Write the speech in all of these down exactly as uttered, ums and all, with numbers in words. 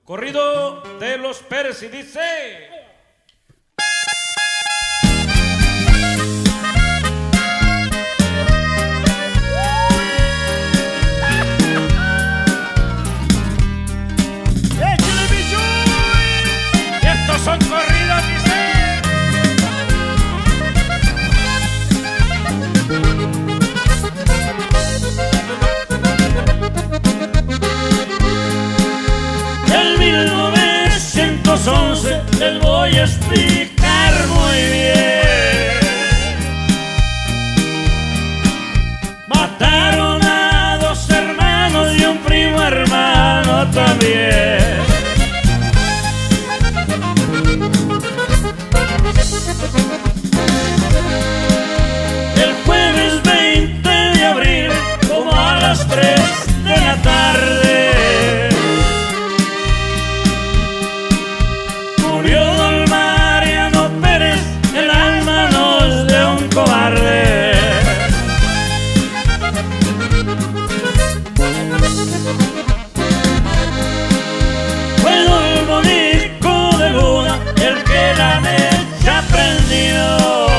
Corrido de los Pérez y dice: ¡échale, bicho! Y estos son corridos, dice. En mil novecientos once les voy a explicar muy bien. Mataron a dos hermanos y un primo hermano también. El jueves veinte de abril, como a las tres de la tarde, murió don Mariano Pérez en las manos de un cobarde. Fue don Bonico de Luna el que la mecha prendió.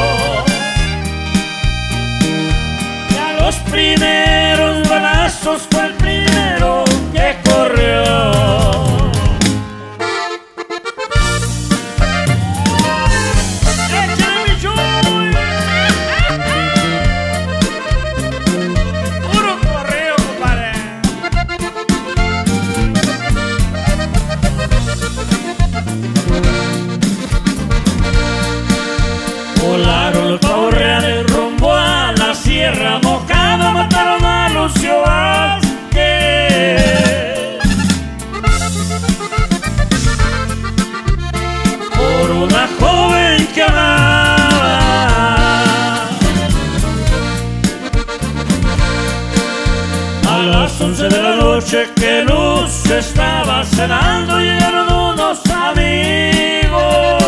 Y a los primeros balazos fue el primero que corrió. Volaron los pavos reales rumbo a la Sierra Mojada, mataron a Lucio Vázquez. Por una joven que amaba. A las once de la noche que Lucio estaba cenando, llegaron unos amigos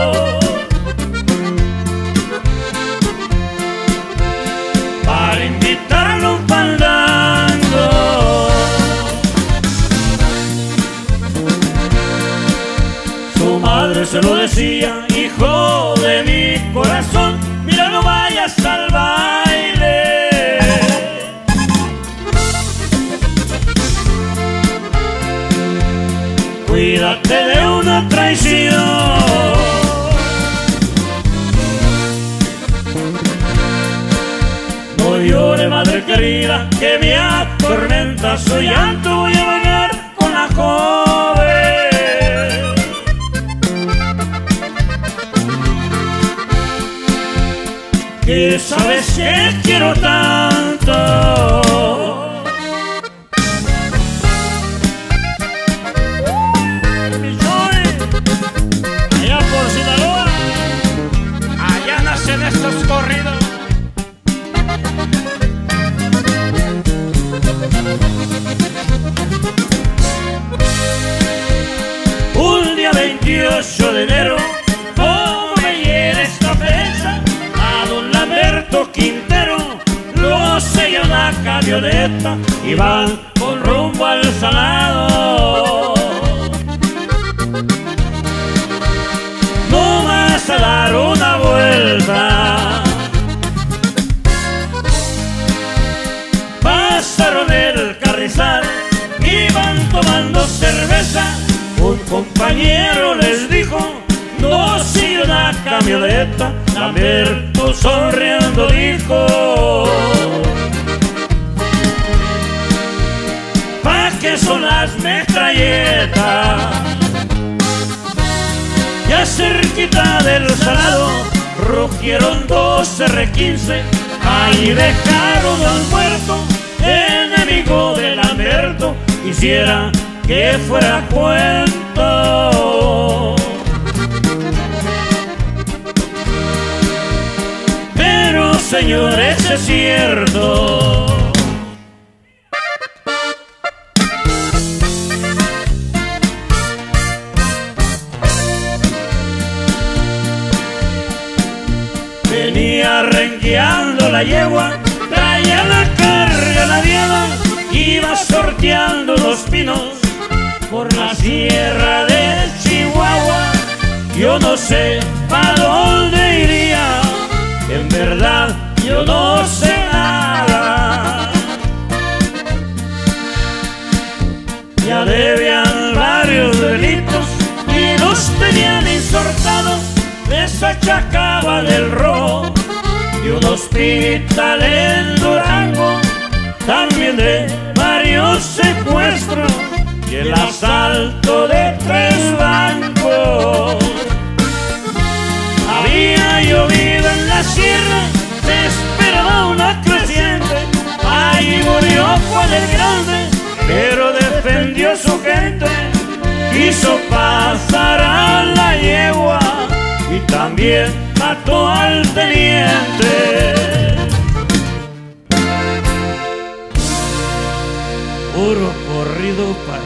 para invitarlo a un fandango. Su madre se lo decía: hijo de mi corazón, mira, no vayas al baile. Cuídate de una traición. No llore, madre querida, que me atormenta su llanto. Voy a vagar con la joven. Que sabes que quiero tanto. Allá por Sinaloa, Allá nacen estos corridos. un día veintiocho de enero, como me hiere esta fecha, a don Lamberto Quintero lo sella una camioneta y van con rumbo al Salado. No vas a dar una vuelta. Pasaron el Carrizal, iban tomando cerveza. Un compañero les dijo: no sigue una camioneta. Lamberto sonriendo dijo: ¿pa' qué son las metralletas? Ya cerquita del Salado rugieron dos erre quince. Ahí dejaron al muerto, enemigo de Lamberto. Quisiera que fuera cuento, pero señores, es cierto. Venía rengueando la yegua, traía la carga la diada, iba sorteando los pinos por la sierra de Chihuahua. Yo no sé a dónde iría, en verdad yo no sé nada. Ya debían varios delitos y los tenían insortados, les achacaban el robo y un hospital en Durango, también de varios secuestros y el asalto de tres bancos. Había llovido en la sierra, se esperaba una creciente, ahí murió Juan el Grande, pero defendió a su gente, quiso pasar a la yegua y también mató al teniente. Puro corrido para